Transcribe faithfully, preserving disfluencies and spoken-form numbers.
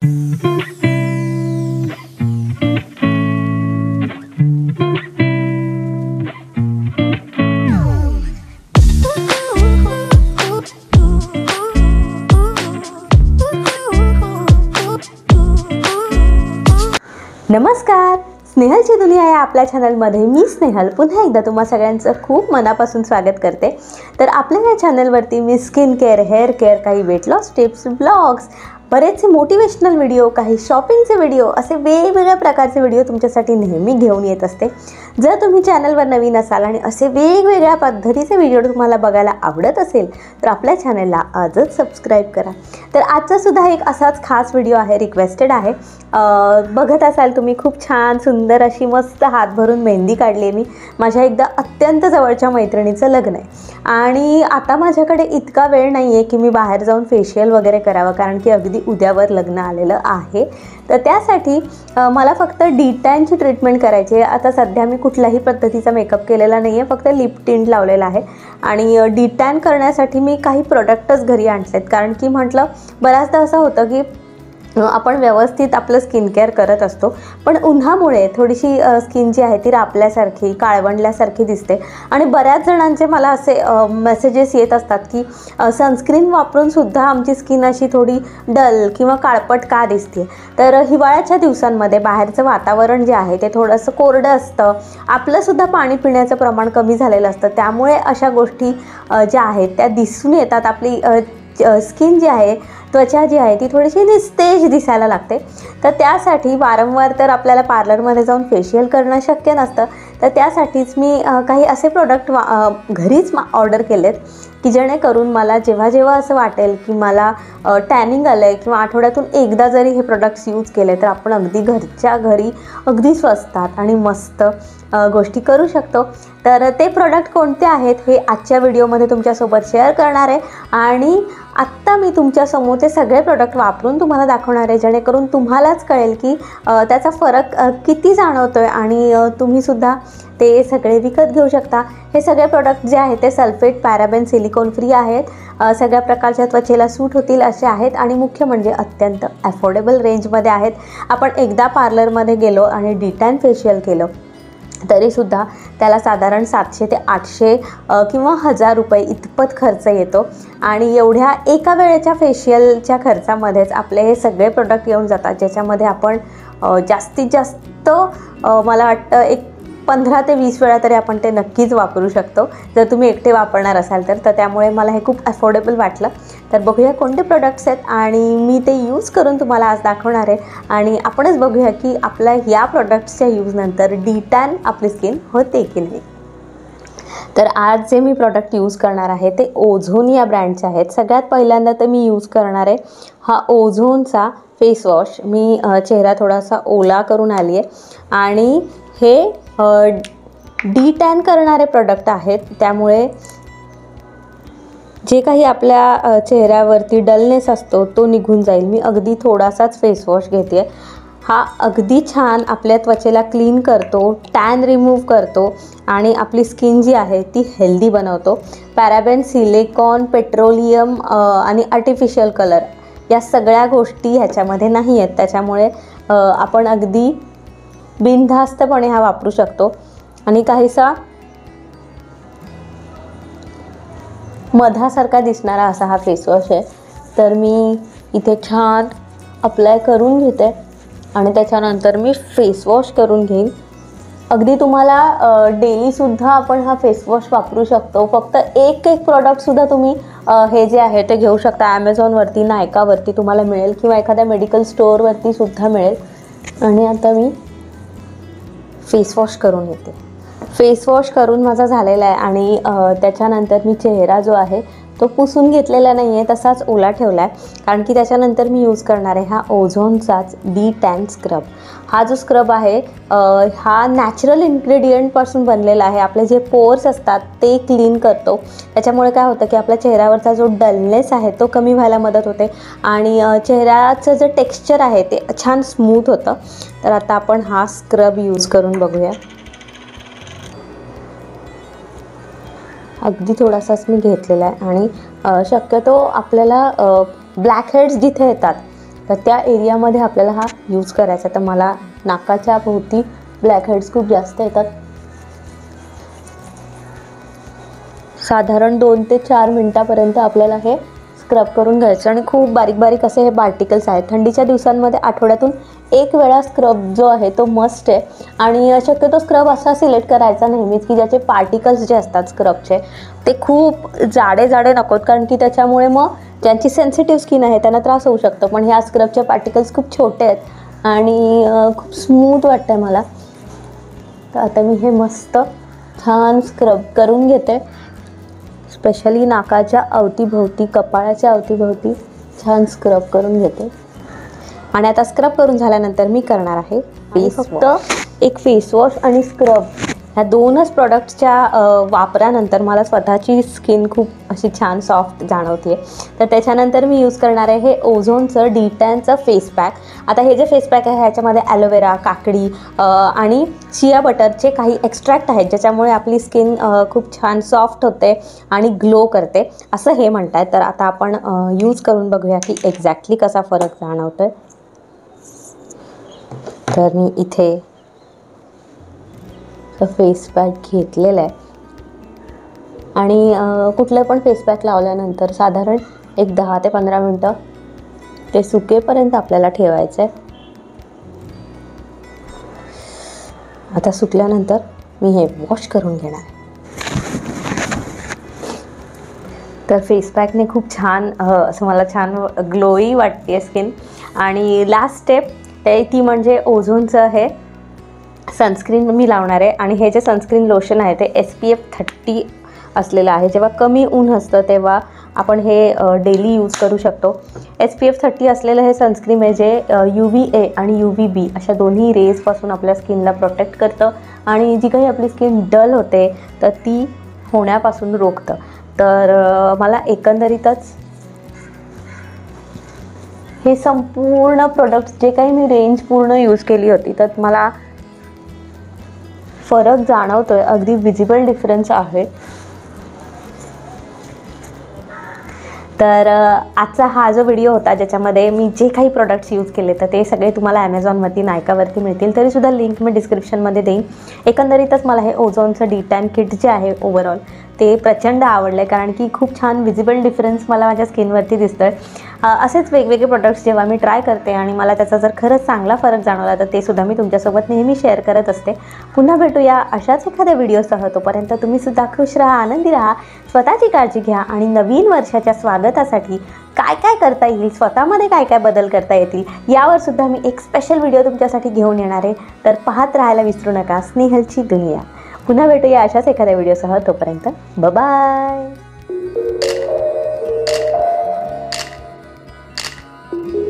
नमस्कार, स्नेहलची दुनिया या आपल्या चॅनलमध्ये मी स्नेहल पुन्हा एकदा तुम्हा सगळ्यांचं खूप मनापासून स्वागत करते। तर आपल्या या चॅनलवरती मी स्किन केअर, हेअर केअर, काही वेट लॉस टिप्स, ब्लॉग्स, बरेचसे मोटिवेशनल व्हिडिओ, काही शॉपिंगचे व्हिडिओ, असे वेगवेगळ्या प्रकारचे व्हिडिओ तुमच्यासाठी नेहमी घेऊन येत असते। जर तुम्ही चॅनलवर नवीन असाल आणि असे वेगवेगळ्या पद्धतीचे व्हिडिओ तुम्हाला बघायला आवडत असेल तर आपल्या चॅनलला आजच सबस्क्राईब करा। तर आजचा सुद्धा एक असाच खास व्हिडिओ आहे, रिक्वेस्टेड आहे। बघत असाल तुम्ही, खूप छान सुंदर अशी मस्त हात भरून मेहंदी काढली मी। माझ्या एकदा अत्यंत जवळच्या मैत्रिणीचं लग्न आहे आणि आता माझ्याकडे इतका वेळ नाही आहे की मी बाहेर जाऊन फेशियल वगैरे करावं, कारण की अगदी उद्यावर लग्न आलेलं आहे। तर त्यासाठी मला फक्त डी टॅनची ट्रीटमेंट करायची आहे। आता सध्या मी कुठल्याही पद्धतीचा मेकअप केलेला नाही आहे, फक्त लिप टिंट लावलेला आहे आणि डी टॅन करण्यासाठी मी काही प्रोडक्टच घरी आणलेत, कारण की म्हटलं बऱ्याचदा असं होतं की आपण व्यवस्थित आपलं स्किन केअर करत असतो, पण उन्हामुळे थोडीशी स्किन जी आहे ती रापल्यासारखी, काळवंडल्यासारखी दिसते आणि बऱ्याच जणांचे मला असे मेसेजेस येत असतात की सनस्क्रीन वापरून सुद्धा आमची स्किन अशी थोडी डल किंवा काळपट का दिसते। तर हिवाळ्याच्या दिवसांमध्ये बाहेरचं वातावरण जे आहे ते थोडंसं कोरडं असतं, आपलंसुद्धा पाणी पिण्याचं प्रमाण कमी झालेलं असतं, त्यामुळे अशा गोष्टी ज्या आहेत त्या दिसून येतात। आपली स्किन जी आहे, त्वचा जी आहे ती थोडीशी निस्तेज दिसायला लागते। तर त्यासाठी वारंवार तर आपल्याला पार्लरमध्ये जाऊन फेशियल करणं शक्य नसतं, तर त्यासाठीच मी काही असे प्रोडक्ट वा घरीच ऑर्डर केलेत की जेणेकरून मला जेव्हा जेव्हा असं वाटेल की मला टॅनिंग आलं आहे किंवा आठवड्यातून एकदा जरी हे प्रोडक्ट्स यूज केले तर आपण अगदी घरच्या घरी अगदी स्वस्तात आणि मस्त गोष्टी करू शकतो। तर ते प्रोडक्ट कोणते आहेत हे आजच्या व्हिडिओमध्ये तुमच्यासोबत शेअर करणार आहे आणि आत्ता मी तुमच्यासमोर ते सगळे प्रोडक्ट वापरून तुम्हाला दाखवणार आहे, जेणेकरून तुम्हालाच कळेल की त्याचा फरक किती जाणवतो आहे आणि तुम्हीसुद्धा ते सगळे विकत घेऊ शकता। हे सगळे प्रोडक्ट जे आहेत ते सल्फेट, पॅराबेन, सिलिकॉन फ्री आहेत, सगळ्या प्रकारच्या त्वचेला सूट होतील असे आहेत आणि मुख्य म्हणजे अत्यंत अफोर्डेबल रेंजमध्ये आहेत। आपण एकदा पार्लरमध्ये गेलो आणि डी टॅन फेशियल केलं तरीसुद्धा त्याला साधारण सातशे ते आठशे किंवा हजार रुपये इतपत खर्च येतो आणि एवढ्या एका वेळेच्या फेशियलच्या खर्चामध्येच आपले हे सगळे प्रोडक्ट येऊन जातात, ज्याच्यामध्ये आपण जास्तीत जास्त मला वाटतं एक पंधरा ते वीस वेळा तरी आपण ते नक्कीच वापरू शकतो जर तुम्ही एकटे वापरणार असाल तर। तर त्यामुळे मला हे खूप अफोर्डेबल वाटलं। तर बघूया कोणते प्रोडक्ट्स आहेत आणि मी ते यूज करून तुम्हाला आज दाखवणार आहे आणि आपणच बघूया की आपल्या या प्रोडक्ट्सच्या यूजनंतर डी टॅन आपली स्किन होते की नाही। तर आज जे मी प्रोडक्ट यूज करणार आहे ते ओझोन या ब्रँडचे आहेत। सगळ्यात पहिल्यांदा तर मी यूज करणार आहे हा ओझोनचा फेस वॉश। मी चेहरा थोडासा ओला करून आली आहे आणि हे डी टॅन करणारे प्रोडक्ट आहेत, त्यामुळे जे काही आपल्या चेहऱ्यावरती डलनेस असतो तो निघून जाईल। मी अगदी थोडासाच फेस वॉश घेते। हा अगदी छान आपल्या त्वचेला क्लीन करतो, टॅन रिमूव्ह करतो आणि आपली स्किन जी आहे ती हेल्दी बनवतो। पॅराबेन, सिलिकॉन, पेट्रोलियम आणि आर्टिफिशियल कलर या सगळ्या गोष्टी ह्याच्यामध्ये नाही आहेत, त्याच्यामुळे आपण अगदी बिनधास्तपणे हा वापरू शकतो आणि काहीसा मधासारखा दिसणारा असा हा फेस वॉश आहे। तर मी इथे छान अप्लाय करून घेते आणि त्याच्यानंतर मी फेस वॉश करून घेईन। अगदी तुम्हाला डेलीसुद्धा आपण हा फेस वॉश वापरू शकतो। फक्त एक एक प्रॉडक्टसुद्धा तुम्ही हे जे आहे ते घेऊ शकता। ॲमेझॉनवरती, नायकावरती तुम्हाला मिळेल किंवा एखाद्या मेडिकल स्टोअरवरती सुद्धा मिळेल। आणि आता मी फेस वॉश करून येते। फेस वॉश करून माझा झालेला आहे आणि त्याच्यानंतर मी चेहरा जो आहे तो पुसून घेतलेला नाही आहे, तसाच ओला ठेवला आहे, कारण की त्याच्यानंतर मी यूज करणार आहे हा ओझोनचाच डी टॅन स्क्रब। हा जो स्क्रब आहे हा नॅचरल इन्ग्रेडियंटपासून बनलेला आहे। आपले जे पोर्स असतात ते क्लीन करतो, त्याच्यामुळे काय होतं की आपल्या चेहऱ्यावरचा जो डलनेस आहे तो कमी व्हायला मदत होते आणि चेहऱ्याचं जे टेक्स्चर आहे ते छान स्मूथ होतं। तर आता आपण हा स्क्रब यूज करून बघूया। अगदी थोडासाच मी घेतलेला आहे आणि शक्यतो आपल्याला ब्लॅक हेड्स जिथे येतात तर त्या एरियामध्ये आपल्याला हा यूज करायचा. तर मला नाकाच्या भोवती ब्लॅक हेड्स खूप जास्त येतात. साधारण दोन ते चार मिनटापर्यंत आपल्याला हे स्क्रब करून घ्यायचं आणि खूप बारीक बारीक असे हे पार्टिकल्स आहेत. थंडीच्या दिवसांमध्ये आठवड्यातून एक वेळा स्क्रब जो आहे तो मस्ट आहे. आणि शक्यतो स्क्रब असा सिलेक्ट करायचा नेहमीच की ज्याचे पार्टिकल्स जे असतात स्क्रबचे ते खूप जाडे जाडे नकोत, कारण की त्याच्यामुळे मग ज्यांची सेन्सिटिव्ह स्किन आहे त्यांना त्रास होऊ शकतो. पण ह्या स्क्रबचे पार्टिकल्स खूप छोटे आहेत आणि खूप स्मूथ वाटतं आहे मला. तर आता मी हे मस्त छान स्क्रब करून घेते, स्पेशली नाकाच्या अवतीभोवती, कपाळाच्या अवतीभोवती छान स्क्रब करून घेते. आणि आता स्क्रब करून झाल्यानंतर मी करणार आहे फक्त एक फेसवॉश आणि स्क्रब. ह्या दोनच प्रॉडक्ट्सच्या वापरानंतर मला स्वतःची स्किन खूप अशी छान सॉफ्ट जाणवते. तर त्याच्यानंतर मी यूज करणार आहे हे ओझोनचं डी टॅनचं फेस पॅक. आता हे जे फेस पॅक आहे ह्याच्यामध्ये ॲलोवेरा, काकडी आणि चिया बटरचे काही एक्स्ट्रॅक्ट आहेत ज्याच्यामुळे आपली स्किन खूप छान सॉफ्ट होते आणि ग्लो करते असं हे म्हणत आहेत. तर आता आपण यूज करून बघूया की एक्झॅक्टली कसा फरक जाणवतो आहे. तर मी इथे फेस पॅक घेतलेला आहे आणि कुठलं पण फेस पॅक लावल्यानंतर साधारण एक दहा ते पंधरा मिनटं ते सुकेपर्यंत आपल्याला ठेवायचं आहे. आता सुकल्यानंतर मी हे वॉश करून घेणार आहे. तर फेस पॅकने खूप छान असं मला छान ग्लोई वाटते स्किन. आणि लास्ट स्टेप ते ती म्हणजे ओझोनचं हे सनस्क्रीन मी लावणार आहे. आणि हे जे सनस्क्रीन लोशन आहे ते एस पी एफ थर्टी असलेलं आहे. जेव्हा कमी ऊन असतं तेव्हा आपण हे डेली यूज करू शकतो. एस पी एफ थर्टी असलेलं हे सनस्क्रीन आहे जे यू व्ही ए आणि यू व्ही बी अशा दोन्ही रेजपासून आपल्या स्किनला प्रोटेक्ट करतं आणि जी काही आपली स्किन डल होते तर ती होण्यापासून रोखतं. तर मला एकंदरीतच हे संपूर्ण प्रोडक्ट्स जे काही मी रेंज पूर्ण यूज केली होती तर मला फरक जाणवतोय, अगदी विजिबल डिफरन्स आहे. तर आजचा हा जो व्हिडिओ होता ज्याच्यामध्ये मी जे काही प्रोडक्ट्स यूज केले तर ते सगळे तुम्हाला ॲमेझॉनवरती, नायकावरती मिळतील. तरीसुद्धा लिंक मी डिस्क्रिप्शनमध्ये देईन. एकंदरीतच मला हे ओझोनचं डी टॅन किट जे आहे ओव्हरऑल ते प्रचंड आवडलं आहे, कारण की खूप छान विजिबल डिफरन्स मला माझ्या स्किनवरती दिसतो आहे. असेच वेगवेगळे प्रोडक्ट्स जेव्हा मी ट्राय करते आणि मला त्याचा जर खरंच चांगला फरक जाणवला तर ते सुद्धा मी तुमच्यासोबत नेहमी शेअर करत असते. पुन्हा भेटूया अशाच एखाद्या व्हिडिओसह. तोपर्यंत तुम्ही सुद्धा खुश राहा, आनंदी राहा, स्वतःची काळजी घ्या आणि नवीन वर्षाच्या स्वागतासाठी काय काय करता येईल, स्वतःमध्ये काय काय बदल करता येतील यावर सुद्धा मी एक स्पेशल व्हिडिओ तुमच्यासाठी घेऊन येणार आहे. तर पाहत राहायला विसरू नका स्नेहलची दुनिया. पुन्हा भेटूया अशाच एखाद्या व्हिडिओसह. तोपर्यंत बाय.